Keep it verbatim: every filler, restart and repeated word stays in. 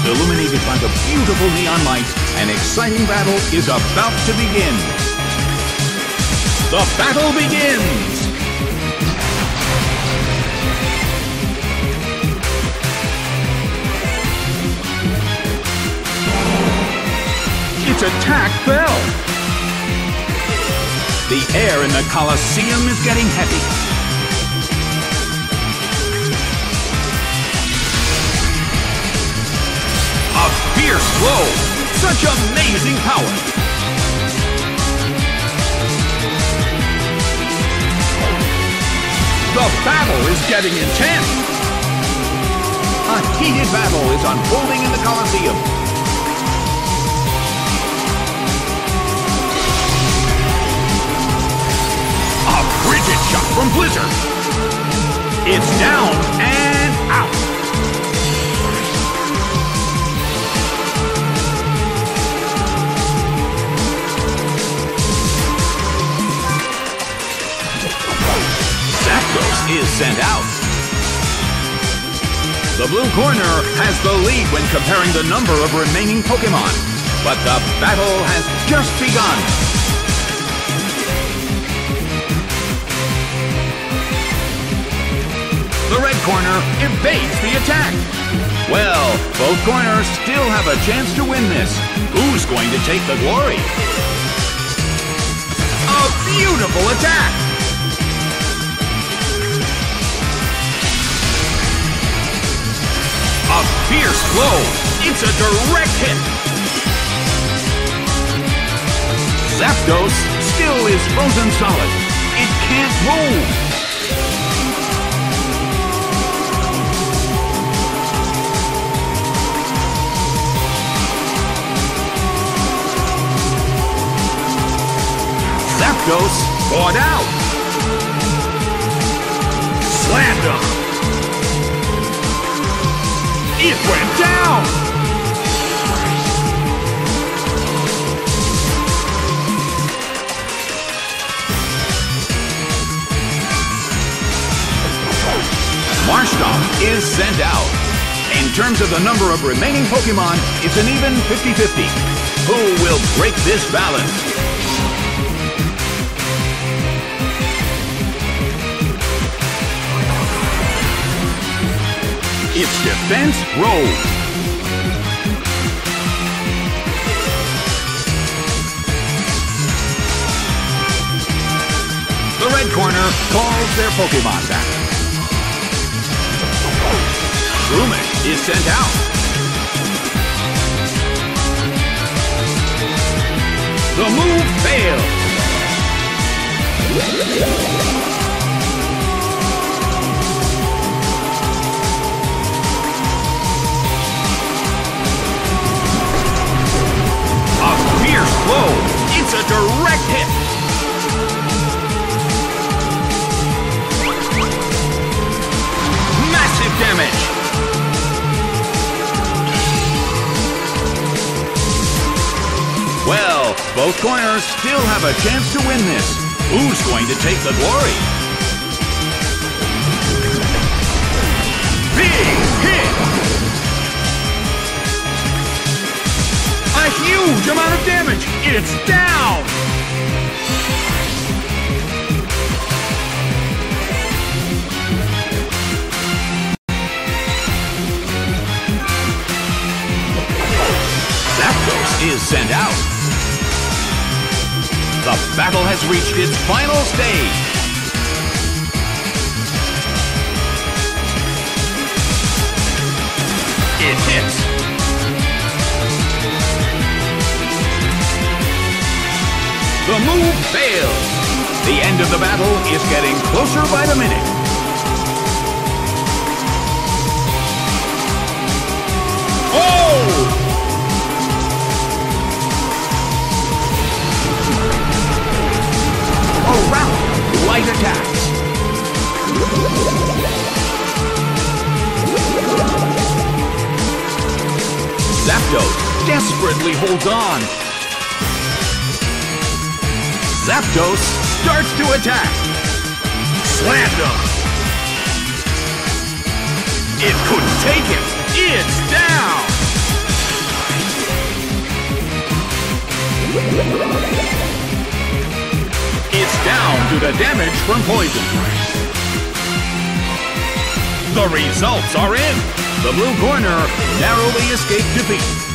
Illuminated by the beautiful neon lights, an exciting battle is about to begin. The battle begins! Its attack fell! The air in the Colosseum is getting heavy. A fierce blow! Such amazing power! The battle is getting intense! A heated battle is unfolding in the Colosseum. A frigid shot from Blizzard! It's down and out! Zapdos is sent out. The blue corner has the lead when comparing the number of remaining Pokémon, but the battle has just begun. The red corner evades the attack. Well, both corners still have a chance to win this. Who's going to take the glory? A beautiful attack! A fierce blow! It's a direct hit! Zapdos still is frozen solid. It can't move! Zapdos fought out! Slammed him! It went down! Marshtomp is sent out. In terms of the number of remaining Pokémon, it's an even fifty fifty. Who will break this balance? Its defense rose. The red corner calls their Pokémon back. Shroomish is sent out. The move failed. Blow. It's a direct hit! Massive damage! Well, both corners still have a chance to win this. Who's going to take the glory? Big hit! A huge amount of damage! It's down! Zapdos is sent out. The battle has reached its final stage. It hits. The move fails. The end of the battle is getting closer by the minute. Oh! A round of light attacks. Zapdos desperately holds on. Zapdos starts to attack. Slammed him. It couldn't take him. It's down. It's down due to damage from poison. The results are in. The blue corner narrowly escaped defeat.